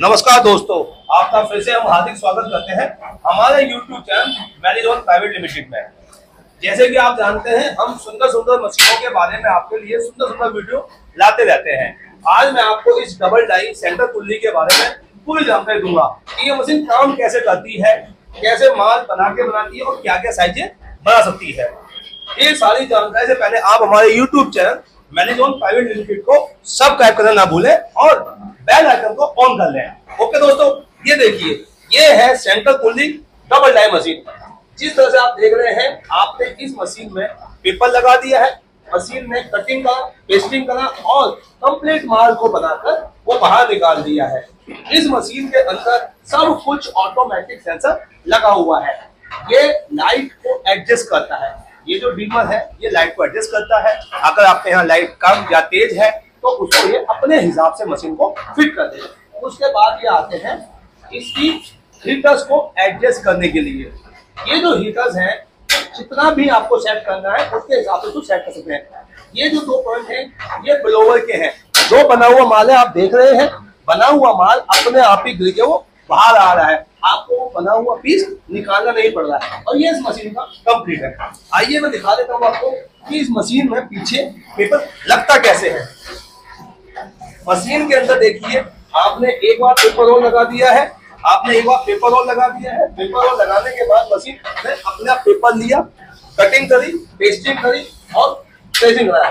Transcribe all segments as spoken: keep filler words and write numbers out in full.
नमस्कार दोस्तों, आपका फिर से हम हार्दिक स्वागत करते हैं हमारे यूट्यूब चैनल मैनेजोन प्राइवेट लिमिटेड में। जैसे कि आप जानते हैं, हम सुंदर सुंदर मशीनों के बारे में आपके लिए सुंदर सुंदर वीडियो लाते रहते हैं। आज मैं आपको इस डबल डाई सेंटर कुल्ली के बारे में पूरी जानकारी दूंगा कि ये मशीन काम कैसे करती है, कैसे माल बना के बनाती है और क्या क्या साइजें बना सकती है। ये सारी जानकारी से पहले आप हमारे यूट्यूब चैनल मैनेजोन प्राइवेट लिमिटेड को सब्सक्राइब करना ना भूलें और बेल आइकन को ऑन कर लें। ओके दोस्तों, ये देखिए, ये है सेंटर कुल्ली डबल डाई मशीन। जिस तरह से आप देख रहे हैं, आपने इस मशीन में पेपर लगा दिया है, मशीन ने कटिंग का पेस्टिंग करा और कंप्लीट माल को बनाकर वो बाहर निकाल दिया है। इस मशीन के अंदर सब कुछ ऑटोमेटिक सेंसर लगा हुआ है। ये लाइट को एडजस्ट करता है। ये जो डिमर है ये लाइट को एडजस्ट करता है। अगर आपके यहाँ लाइट कम या तेज है तो उसको ये अपने हिसाब से मशीन को फिट कर देगा। उसके बाद ये आते हैं इसकी हीटर्स को एडजस्ट करने के लिए। ये जो हीटर्स हैं, जितना भी आपको सेट करना है उसके हिसाब से तो सेट कर सकते हैं। ये जो दो पॉइंट हैं ये ब्लोवर के हैं। जो बना हुआ माल है आप देख रहे हैं, बना हुआ माल अपने आप ही गिर के वो बाहर आ रहा है। आपको बना हुआ पीस निकालना नहीं पड़ रहा है और ये इस मशीन का कंप्लीट है। आइए मैं दिखा देता हूँ आपको कि इस मशीन में पीछे पेपर लगता कैसे है। मशीन के अंदर देखिए, आपने एक बार पेपर रोल लगा दिया है, आपने एक बार पेपर रोल लगा दिया है। पेपर रोल लगाने के बाद मशीन ने अपने आप पेपर लिया, कटिंग करी, पेस्टिंग करी और ट्रेसिंग करा।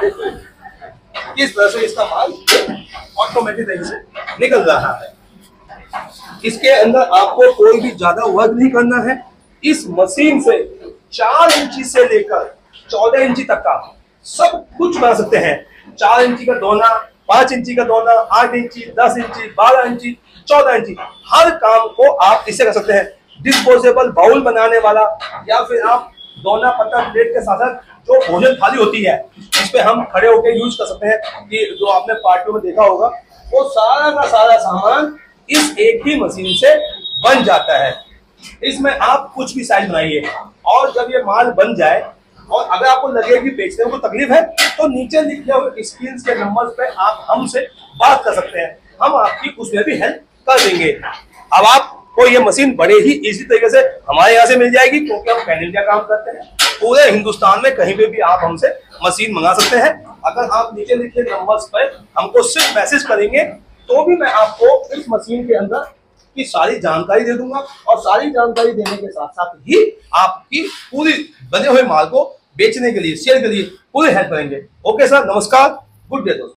किस तरह से इसका माल ऑटोमेटिक तरीके से निकल रहा है। इसके अंदर आपको कोई भी ज्यादा वर्क नहीं करना है। इस मशीन से चार इंची से लेकर चौदह इंची तक का सब कुछ बना सकते हैं। चार इंची का दोना, पांच इंची का दोना, आठ इंची, दस इंची, बारह इंची, चौदह इंची, हर काम को आप इससे कर सकते हैं। डिस्पोजेबल बाउल बनाने वाला या फिर आप दोना पत्थर प्लेट के साथ साथ जो भोजन थाली होती है इस पे हम खड़े होकर यूज कर सकते हैं। कि जो आपने पार्टियों में देखा होगा, वो सारा का सारा सामान इस एक ही मशीन से बन जाता है। इसमें आप कुछ भी साइज बनाइए और जब ये माल बन जाए और अगर आपको लगे कि बेचने में कोई तकलीफ है तो नीचे लिखे हुए स्क्रीन के नंबर पे आप हमसे बात कर सकते हैं। हम आपकी उसमें भी हेल्प कर देंगे। अब आपको ये मशीन बड़े ही इजी तरीके से हमारे यहाँ से मिल जाएगी, क्योंकि हम पैन इंडिया काम करते हैं। पूरे हिंदुस्तान में कहीं पे भी आप हमसे मशीन मंगा सकते हैं। अगर आप नीचे लिखे नंबर्स पर हमको सिर्फ मैसेज करेंगे तो भी मैं आपको इस मशीन के अंदर की सारी जानकारी दे दूंगा और सारी जानकारी देने के साथ साथ ही आपकी पूरी बने हुए माल को बेचने के लिए, सेल के लिए पूरी हेल्प करेंगे। ओके सर, नमस्कार, गुड डे दोस्तों।